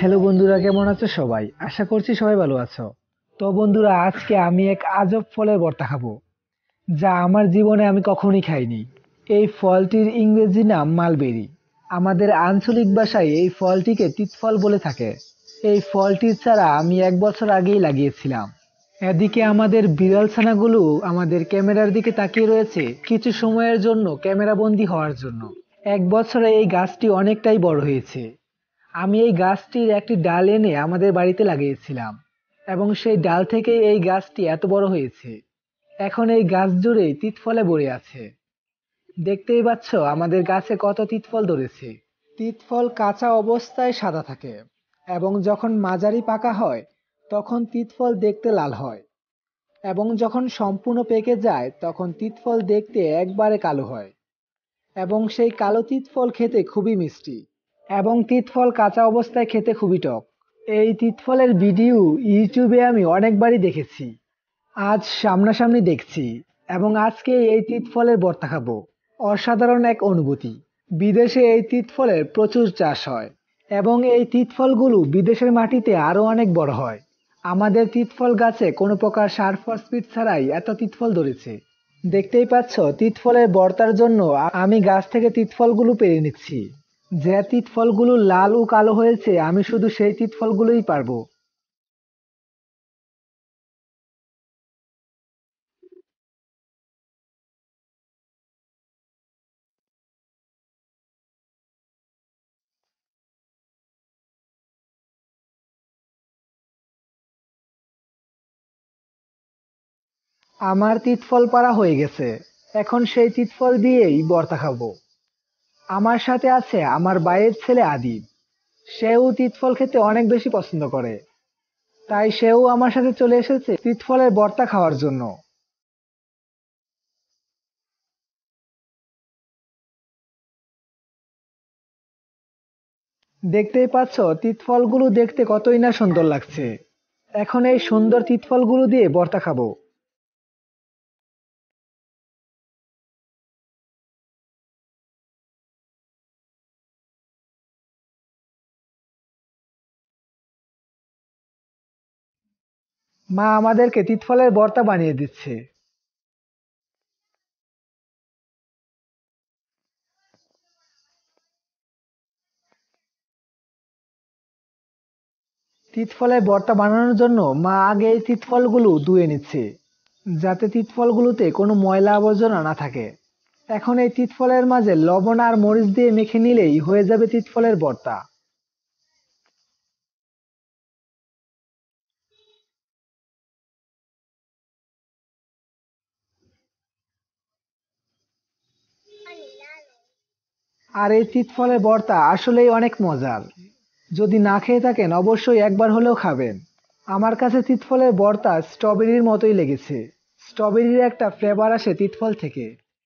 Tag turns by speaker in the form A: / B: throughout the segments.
A: Hello বন্ধুরা, কেমন আছো সবাই? আশা করছি সবাই ভালো আছো। তো বন্ধুরা, আজকে আমি এক আজব ফলের ভর্তা খাবো, যা আমার জীবনে আমি কখনোই খাইনি। এই ফলটির ইংরেজি নাম মালবেরি। আমাদের আঞ্চলিক ভাষায় এই ফলটিকে তিতফল বলে থাকে। এই ফলটির চারা আমি 1 বছর আগেই লাগিয়েছিলাম। এদিকে আমাদের বিড়াল ছানাগুলো আমাদের ক্যামেরার দিকে তাকিয়ে রয়েছে কিছু সময়ের জন্য ক্যামেরা বন্দী হওয়ার জন্য। 1 বছরে এই গাছটি অনেকটাই বড় হয়েছে। আমি এই গাছটির একটি ডাল এনে আমাদের বাড়িতে লাগিয়েছিলাম এবং সেই ডাল থেকেই এই গাছটি এত বড় হয়েছে। এখন এই গাছ জুড়ে তিতফলে ভরে আছে। দেখতেই পাচ্ছ আমাদের গাছে কত তিতফল ধরেছে। তিতফল কাঁচা অবস্থায় সাদা থাকে এবং যখন মাঝারি পাকা হয় তখন তিতফল দেখতে লাল হয় এবং যখন সম্পূর্ণ পেকে যায় তখন তিতফল দেখতে একবারে কালো হয় এবং সেই কালো তিতফল খেতে খুবই মিষ্টি এবং তিতফল কাঁচা অবস্থায় খেতে খুবই টক। এই তিতফলের ভিডিও ইউটিউবে আমি অনেকবারই দেখেছি। আজ সামনাসামনি দেখছি এবং আজকে এই তিতফলের ভর্তা খাবো। অসাধারণ এক অনুভূতি। বিদেশে এই তিতফলের প্রচুর চাষ হয় এবং এই তিতফলগুলো বিদেশের মাটিতে আরো অনেক বড় হয়। আমাদের তিতফল গাছে কোনো প্রকার সার ফসফেট ছাড়াই এত তিতফল ধরেছে। দেখতেই পাচ্ছ তিতফলের ভর্তার জন্য আমি গাছ থেকে তিতফলগুলো পেড়ে নিচ্ছি। যে তিতফলগুলো লাল ও কালো হয়েছে আমি শুধু সেই তিতফলগুলোই পারবো। আমার তিতফল পাড়া হয়ে গেছে। এখন সেই তিতফল দিয়েই ভর্তা খাবো। আমার সাথে আছে আমার ভাইয়ের ছেলে আদিব। সেও তিতফল খেতে অনেক বেশি পছন্দ করে, তাই সেও আমার সাথে চলে এসেছে তিতফলের ভর্তা খাওয়ার জন্য। দেখতেই পাচ্ছ তিতফলগুলো দেখতে কতই না সুন্দর লাগছে। এখন এই সুন্দর তিতফলগুলো দিয়ে ভর্তা খাবো। মা আমাদেরকে তিতফলের ভর্তা বানিয়ে দিচ্ছে। তিতফলের ভর্তা বানানোর জন্য মা আগে এই তিতফলগুলো ধুয়ে নিচ্ছে, যাতে তিতফলগুলোতে কোনো ময়লা আবর্জনা না থাকে। এখন এই তিতফলের মাঝে লবণ আর মরিচ দিয়ে মেখে নিলেই হয়ে যাবে তিতফলের ভর্তা। আর এই তিতফলের ভর্তা আসলেই অনেক মজার। যদি না খেয়ে থাকেন অবশ্যই একবার হলেও খাবেন। আমার কাছে তিতফলের ভর্তা স্ট্রবেরির মতোই লেগেছে। স্ট্রবেরির একটা ফ্লেভার আসে তিতফল থেকে।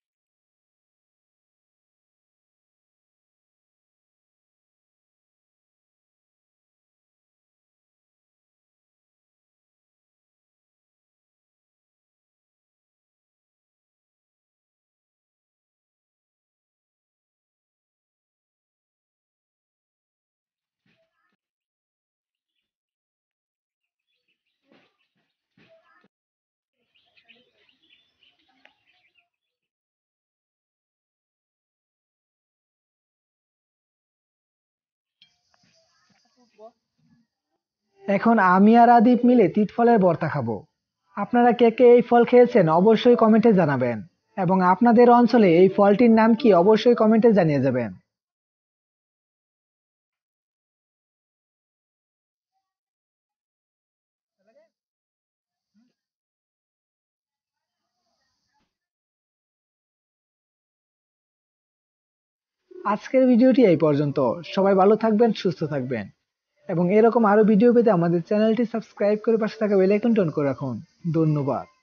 A: এখন আমি আর আদিপ মিলে তিতফলের ভর্তা খাবো। আপনারা কে কে এই ফল খেয়েছেন অবশ্যই কমেন্টে জানাবেন এবং আপনাদের অঞ্চলে এই ফলটির নাম কি অবশ্যই কমেন্টে জানিয়ে যাবেন। আজকের ভিডিওটি এই পর্যন্ত। সবাই ভালো থাকবেন, সুস্থ থাকবেন এবং এরকম আরো ভিডিও পেতে আমাদের চ্যানেলটি সাবস্ক্রাইব করে পাশে থাকা বেল আইকনটি অন করে রাখুন। ধন্যবাদ।